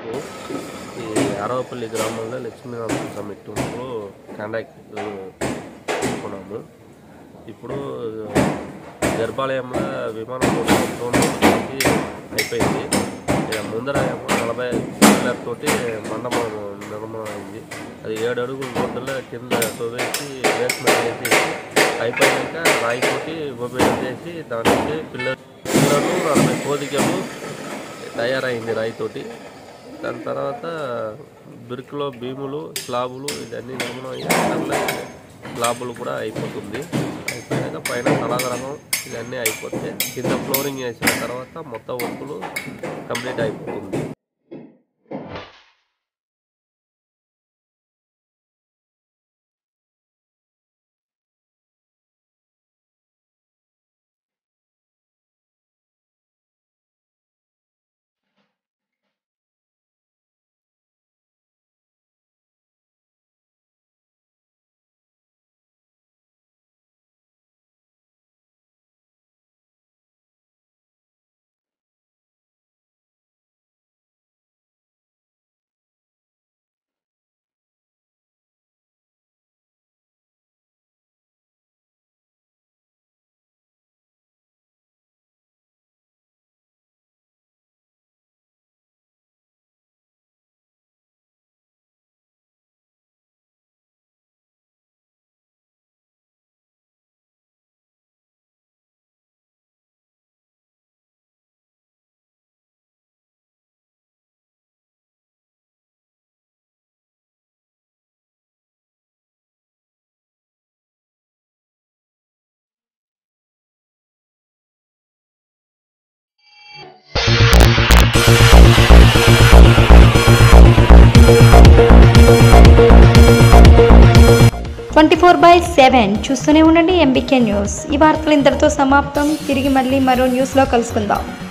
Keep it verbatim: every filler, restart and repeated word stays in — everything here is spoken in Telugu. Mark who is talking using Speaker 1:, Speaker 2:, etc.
Speaker 1: రేపు ఈ ఆరవపల్లి గ్రామంలో లక్ష్మీనారాయణ స్వామి టెంపుల్ కాంటాక్ట్ తీసుకున్నాము. ఇప్పుడు గర్భాలయంలో విమానం అయిపోయింది. ముందర నలభై తోటి మండపం నిర్మాణం అయింది. అది ఏడు అడుగుల రోడ్డులో కింద తోవేసి బేస్మెంట్ వేసేసి అయిపోయాక రాయితోటి బొబ్బేలు చేసి దానికి పిల్లలు పిల్లలు నలభై కోదికలు తయారైంది రాయితోటి. దాని తర్వాత బిరుకులో భీములు స్లాబులు ఇవన్నీ నిర్మాణం అయ్యాక స్లాబులు కూడా అయిపోతుంది. అయిపోయాక పైన తలాగ్రహం ఇవన్నీ అయిపోతే కింద ఫ్లోరింగ్ వేసిన తర్వాత మొత్తం వర్కులు కంప్లీట్ అయిపోతుంది.
Speaker 2: ట్వంటీ ఫోర్ బై సెవెన్ చూస్తూనే ఉండండి ఎంబీకే న్యూస్. ఈ వార్తలు ఇంతటితో సమాప్తం. తిరిగి మళ్ళీ మరో న్యూస్లో కలుసుకుందాం.